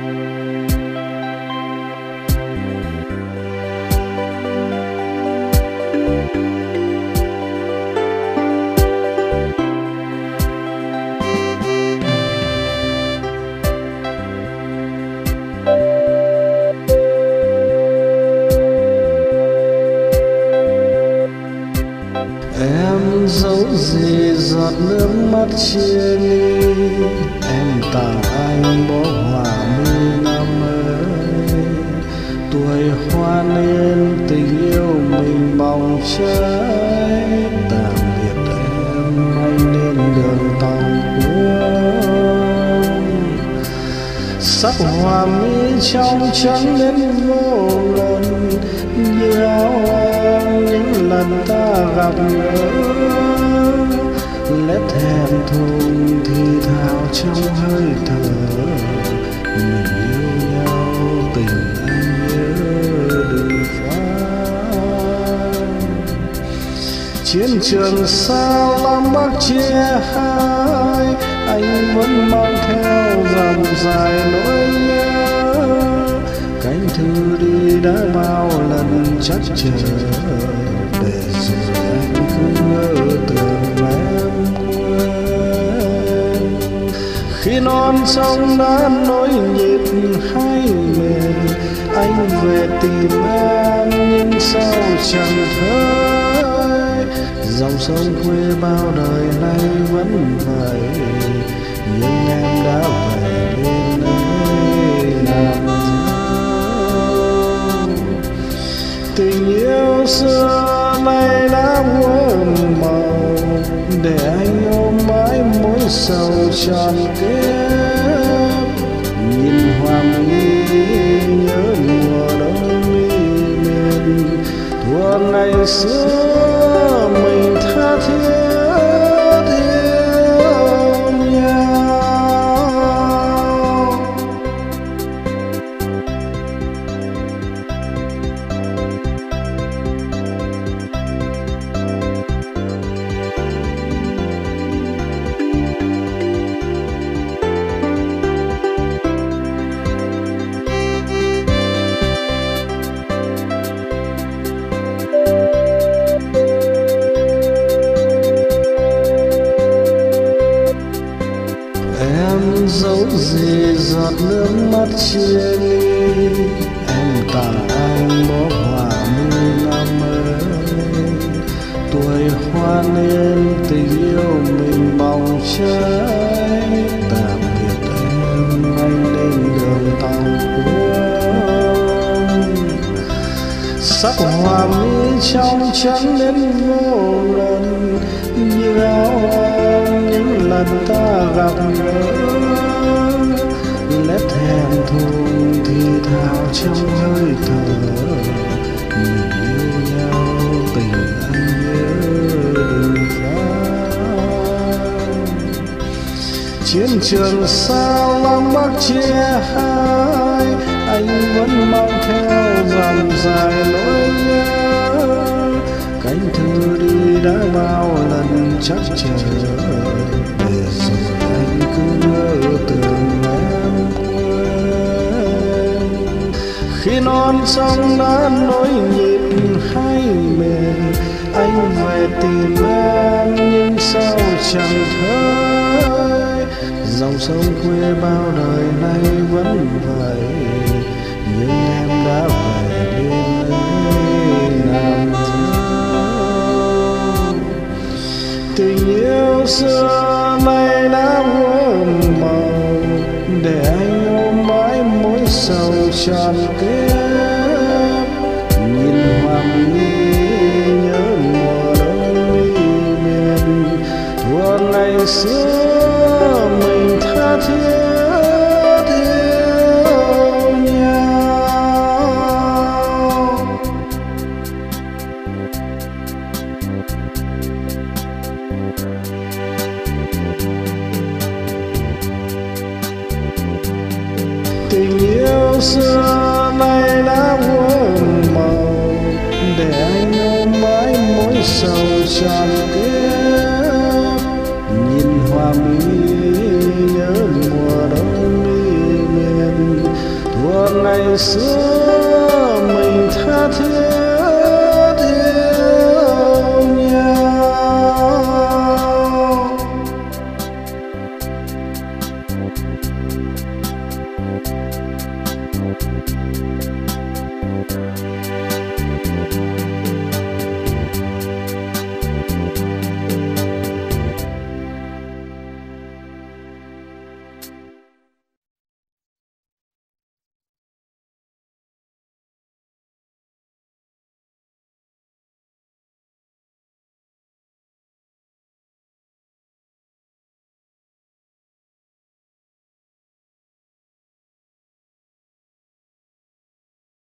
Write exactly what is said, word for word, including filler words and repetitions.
Em dấu gì giọt nước mắt chia ly, em tặng anh bó hoa mươi năm ơi. Tuổi hoa niên tình yêu mình bỏng cháy, tạm biệt em anh lên đường tàu cuốn. Sắc hoa mi trong trắng đến vô lần, như áo em những lần ta gặp gỡ. Lét thèm thùng thì thào trong hơi thở, mình yêu nhau tình anh nhớ đừng phai. Chiến trường sao lắm Bắc chia hai, anh vẫn mang theo dòng dài nỗi nhớ. Cánh thư đi đã bao lần chắc chờ, để rồi anh cứ ngỡ tưởng em quên. Khi non sông đã nối nhịp hai miền, anh về tìm em nhưng sao chẳng thấy. Dòng sông quê bao đời nay vẫn vậy, nhưng em đã về bên nơi làm dấu. Tình yêu xưa nay đã muôn màu, để anh ôm mãi mối sầu tròn kiếp. Nhìn hoa mi nhớ mùa đông mi miền, thuở ngày xưa mình tha thiết yêu nhau. Dấu gì giọt nước mắt chia ly, em tặng anh bó hoa mươi năm ơi. Tuổi hoa niên tình yêu mình bỏng cháy, tạm biệt em anh lên đường tàu cuốn. Sắc hoa mi trong trắng đến vô lần, như áo em những lần ta gặp gỡ. Lét thèm thùng thì thào trong hơi thở, mình yêu nhau tình anh nhớ đừng phai. Chiến trường sao lắm Bắc chia hai, anh vẫn mang theo dòng dài nỗi nhớ. Cánh thư đi đã bao lần chắc chờ, để rồi anh cứ ngỡ tưởng em quên. Khi non sông đã nối nhịp hai miền, anh về tìm em nhưng sao chẳng thấy. Dòng sông quê bao đời nay vẫn vậy, nhưng em đã về bên ấy làm dấu. Tình yêu xưa nay đã muôn màu, để anh ôm mãi mối sầu tròn kiếp. Nhìn hoa mi nhớ mùa đông mi miền, thuở ngày xưa mình tha thiết yêu nhau. Tình yêu xưa nay đã muôn màu, để anh ôm mãi mối sầu tròn kiếp. Nhìn hoa mi nhớ mùa đông mi miền, đời xưa